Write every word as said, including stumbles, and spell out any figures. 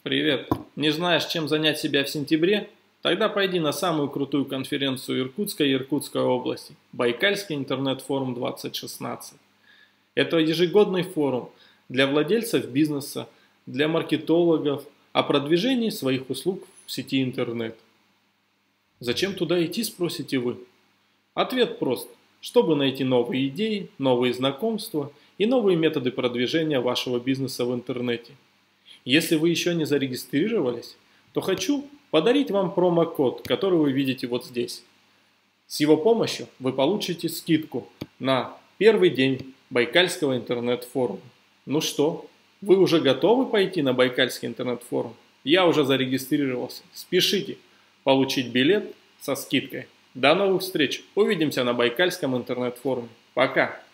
Привет. Не знаешь, чем занять себя в сентябре? Тогда пойди на самую крутую конференцию Иркутска и Иркутской области – Байкальский интернет-форум двадцать шестнадцать. Это ежегодный форум для владельцев бизнеса, для маркетологов о продвижении своих услуг в сети интернет. Зачем туда идти, спросите вы? Ответ прост. Чтобы найти новые идеи, новые знакомства и новые методы продвижения вашего бизнеса в интернете. Если вы еще не зарегистрировались, то хочу подарить вам промокод, который вы видите вот здесь. С его помощью вы получите скидку на первый день Байкальского интернет-форума. Ну что, вы уже готовы пойти на Байкальский интернет-форум? Я уже зарегистрировался. Спешите получить билет со скидкой. До новых встреч. Увидимся на Байкальском интернет-форуме. Пока.